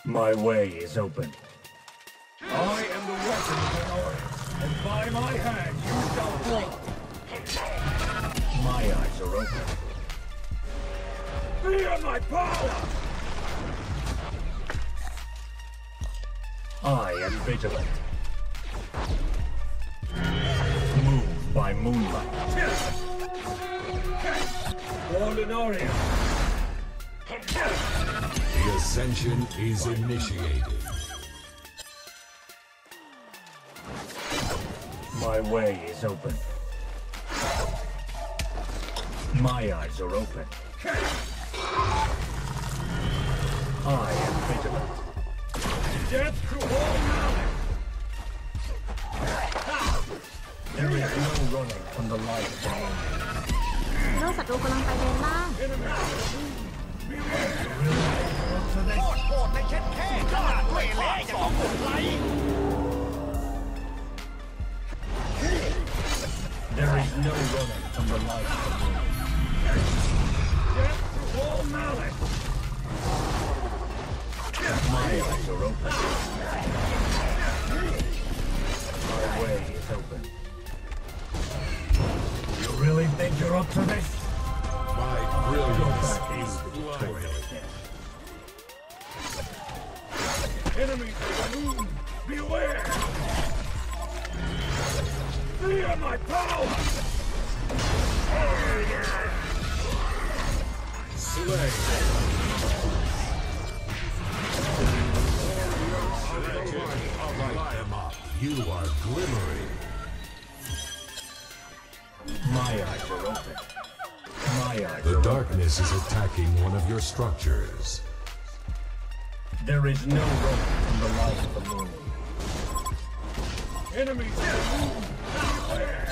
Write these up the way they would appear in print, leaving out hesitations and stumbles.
My way is open. I am the weapon of the North, and by my hand you shall fall. My eyes are open. Fear my power! I am vigilant. Move by moonlight. Ordinaria. The ascension is initiated. My way is open. My eyes are open. I am vigilant. Death to all knowledge! There is no running from the light. ฮีโร่ศัตรูกำลังไปเลนล่างโคตรในเช็ดแค่ขนาดด้วยแร่ยังต้องกดไลค์ There is no running from the light. Death to all knowledge! My eyes are open. My way is open. You really think you're up to this? My brilliance is blinding. Enemies of the moon, beware! Fear my power! Slay. You are glimmering. My eyes are open. My eyes The are darkness is attacking one of your structures. open. There is no running from the light of the moon. Enemies of the moon, beware!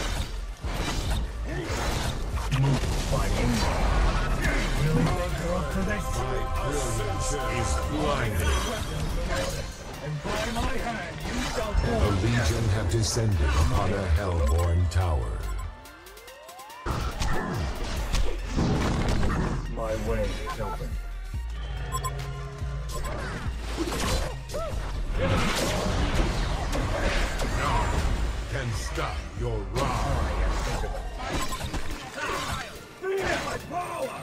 Move by moonlight. Really think you're up to this? My brilliance is blinding. And by my hand you shall The fall. Legion have descended upon a Hellborn tower. My way is open. Can stop your wrath. I am vigilant. Fear my power!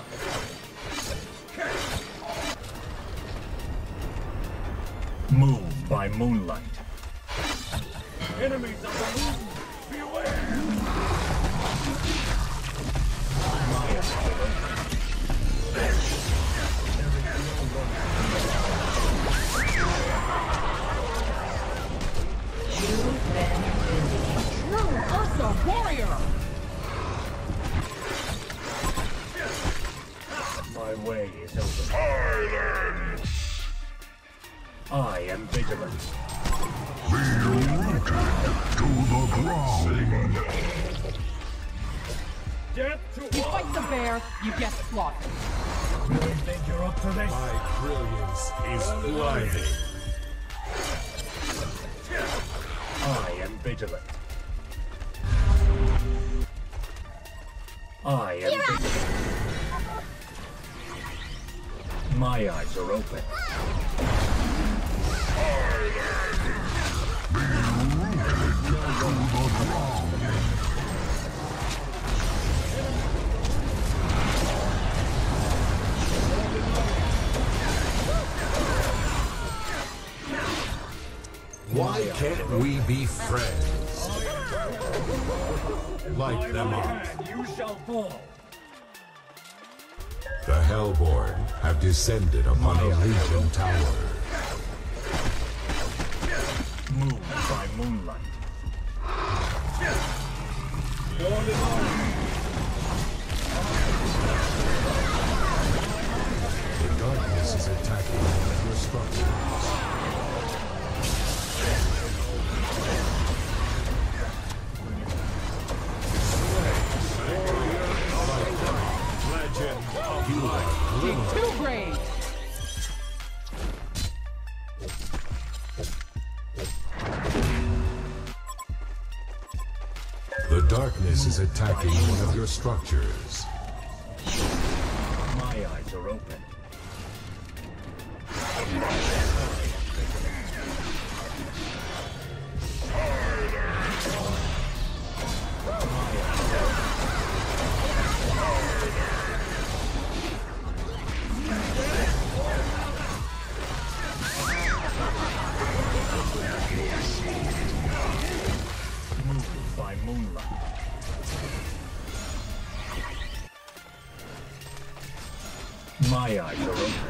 Move by moonlight. Enemies of the moon, beware! My eyes are open. There is no Ursa Warrior! My way is open. I am vigilant. Death to You all! fight the bear, you get slaughtered. Really think you're up to this? My brilliance is blinding. I am vigilant. I am vigilant. My eyes are open. Why can't we be friends? Light them up. And you shall fall. The Hellborn have descended upon a Legion tower. Move by moonlight. The darkness is attacking one of your structures. Legend of you are glimmering. Too brave! The darkness is attacking one of your structures. My eyes are open. Moved by moonlight. My eyes are open.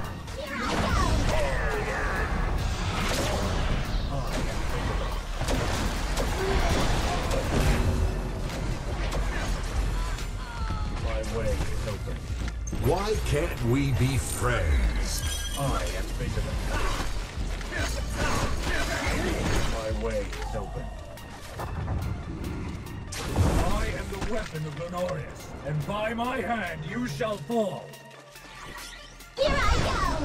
My way is open. Why can't we be friends? I am vigilant. My way is open. I am the weapon of Lenorius, and by my hand you shall fall. Here I go!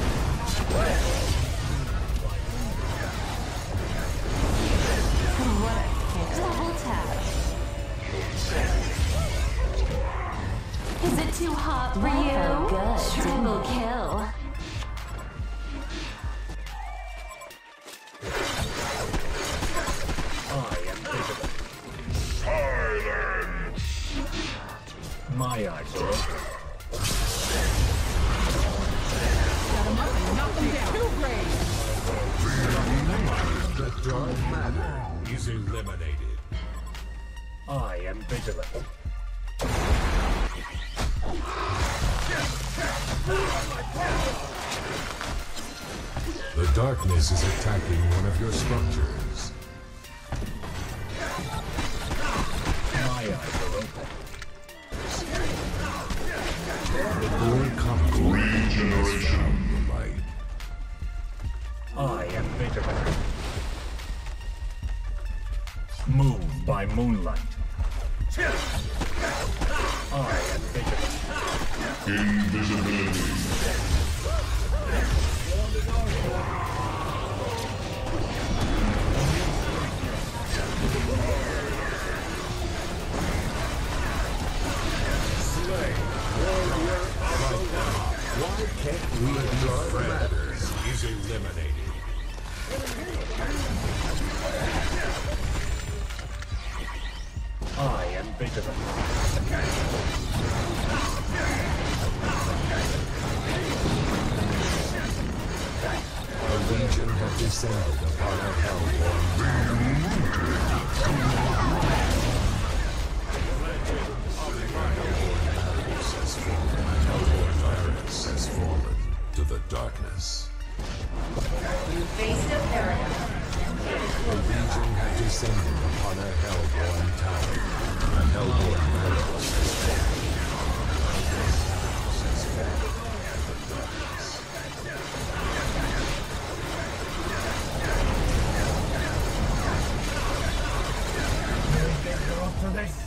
Double tap. Is it too hot for you? Good. Triple kill. I am vigilant. My eyes are open. The dark matter is eliminated. I am vigilant. The darkness is attacking one of your structures. My eyes are open. Or come regeneration. The light. I am vigilant. Moved by moonlight. I am vigilant. Why can't we be friends? Is eliminated. I am vigilant. The Legion have descended upon our hellborn. Hellborn virus has fallen to the darkness. Invasive area. The Legion have descended upon our hellborn tower. The hellborn virus has fallen. You're up to this.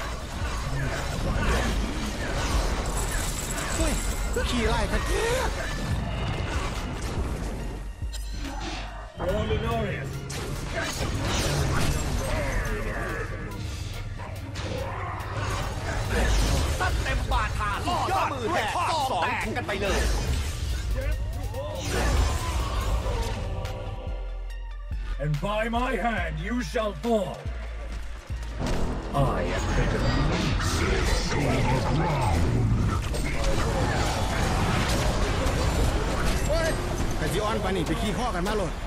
เฮ้ยขี่ไล่กัน For Lenorius. ตัดเต็มบาทาล่อย่อมือแตกสองแตกกันไปเลย And by my hand you shall fall. I am vigilant. เฮ้ยไอ้ที่อ้อนไปนี่ไปขี้ข้อกันมาโลด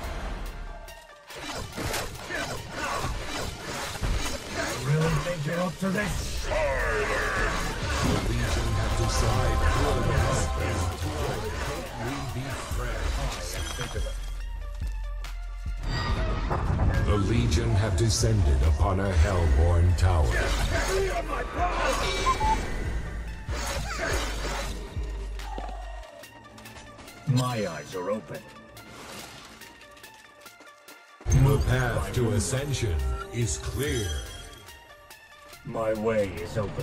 Really think you're up to this? The Legion have decided for the darkness. We be friends. I am vigilant. The Legion have descended upon a hellborn tower. My eyes are open. The path to ascension is clear. My way is open.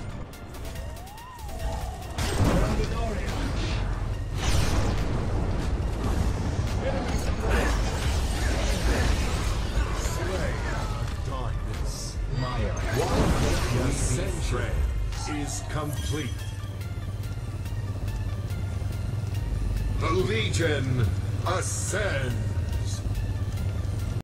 Darkness. My eyes. The ascension is complete. The Legion Ascend!